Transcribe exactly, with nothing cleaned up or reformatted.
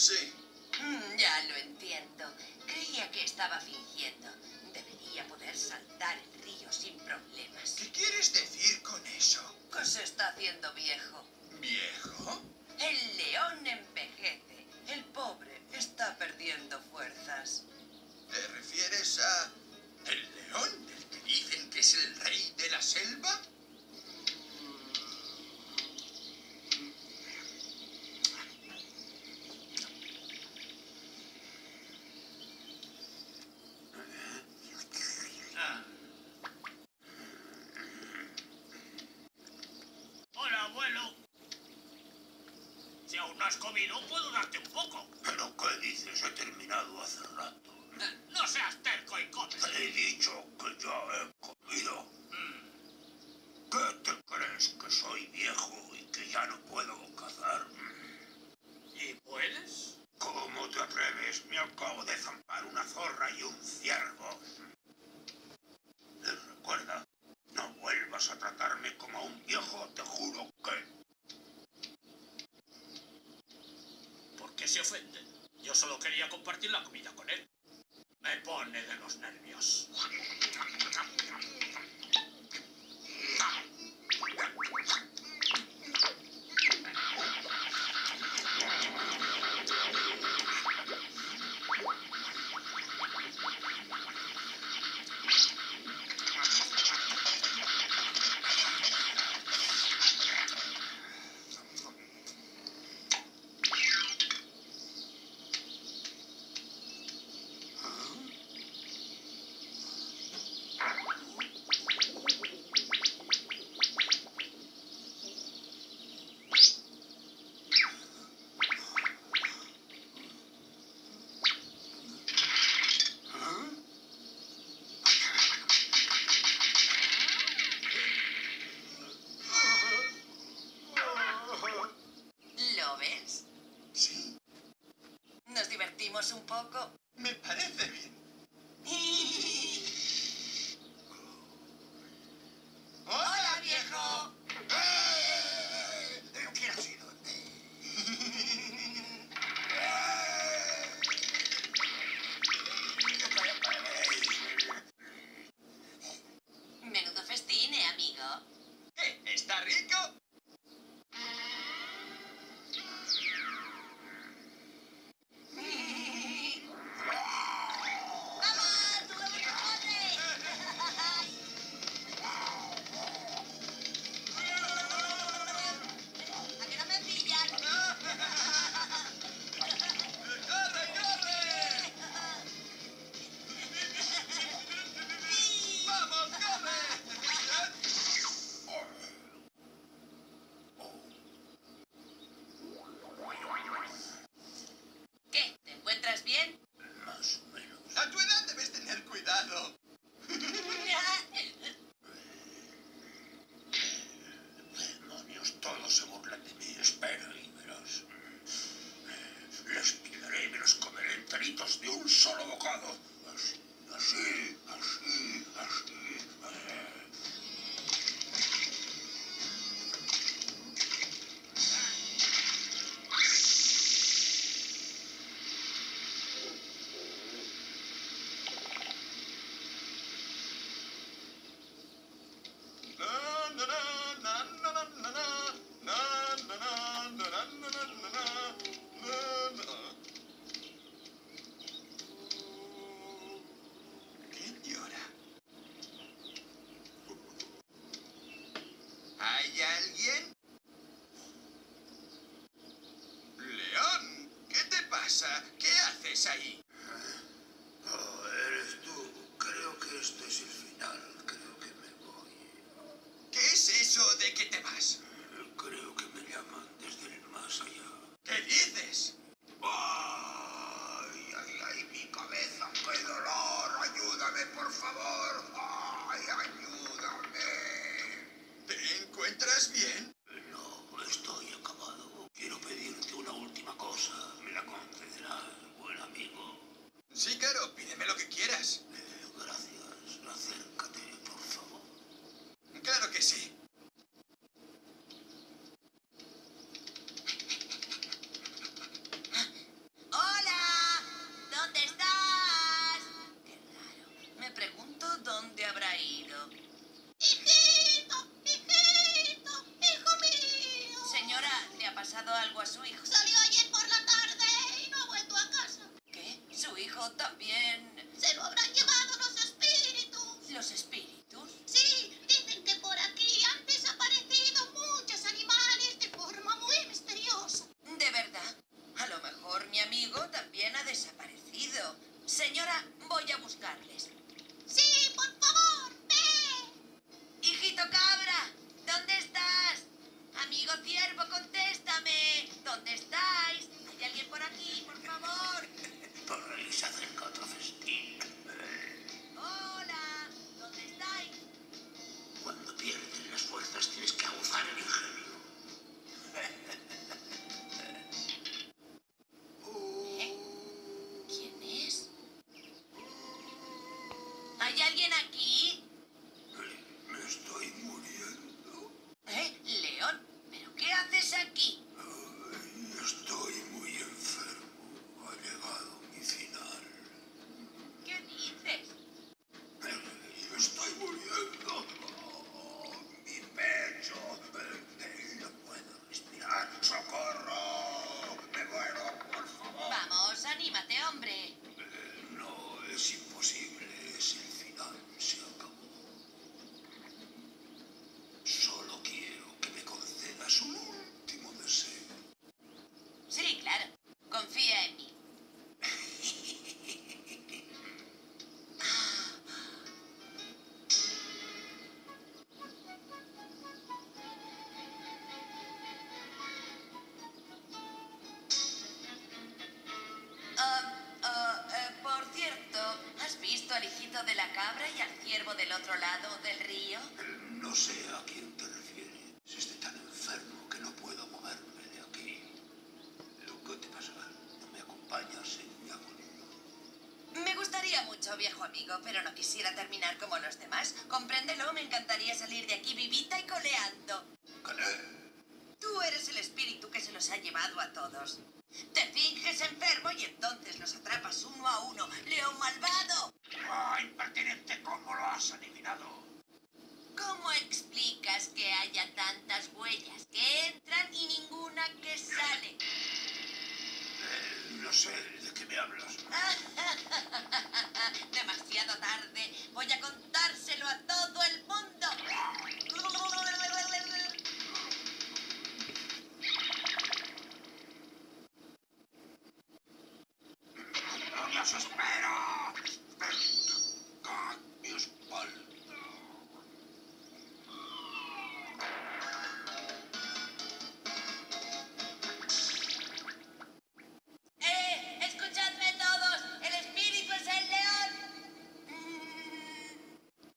Sí. Mm, ya lo entiendo. Creía que estaba fingiendo. Debería poder saltar el río sin problemas. ¿Qué quieres decir con eso? Que se está haciendo viejo. ¿Viejo? El león envejece. El pobre está perdiendo fuerzas. ¿Te refieres a el león del que dicen que es el rey de la selva? Hola, abuelo. Si aún no has comido, puedo darte un poco. ¿Pero qué dices? He terminado hace rato. Eh, no seas terco y come. Te he dicho que ya he comido. Mm. ¿Qué te crees? ¿Que soy viejo y que ya no puedo cazar? ¿Y puedes? ¿Cómo te atreves? Me acabo de zampar una zorra y un ciervo. Y recuerda, no vuelvas a tratarme como a un viejo, te juro que... ¿Por qué se ofende? Yo solo quería compartir la comida con él. Me pone de los nervios. ¿Lo ves? Sí, ¿Nos divertimos un poco? me parece bien. ¡Hola, viejo! ¡Eh! ¿Pero quién ha sido? Menudo festín, ¿eh, amigo? ¿Qué? ¿Está rico? ¡Vamos! ¡Subamos el bote! ¿A que no me pillan? ¡Corre, corre! ¡Vamos, corre! ¿Qué? ¿Te encuentras bien? Más o menos. A tu edad debes tener cuidado. Demonios, todos se burlan de mí. Espera y verás. Les pillaré y me los comeré enteritos de un solo bocado. Así, así, así, así. Eh. Na, na, na, na, na, na, na, na. Na, na, na, na, na, na, na, na, na. Na, na. ¿Quién llora? ¿Hay alguien? León, ¿qué te pasa? ¿Qué haces ahí? Oh, eres tú. Creo que este es el final. Creo que me voy. ¿Qué es eso de que te vas? Creo que me llaman desde el más allá. ¿Qué dices? ¡Ay, ay, ay, mi cabeza! ¡Qué dolor! ¡Ayúdame, por favor! ¡Ay, ayúdame! ¿Te encuentras bien? Confía en mí. Ah, ah, eh, por cierto, ¿has visto al hijito de la cabra y al ciervo del otro lado del río? No sé a quién te refieres. Estoy tan enfermo que no puedo moverme de aquí. ¿Qué te pasa? ¿No me acompañas en mi agonía? Me gustaría mucho, viejo amigo, pero no quisiera terminar como los demás. Compréndelo, me encantaría salir de aquí vivita y coleando. ¿Qué? Tú eres el espíritu que se los ha llevado a todos. Te finges enfermo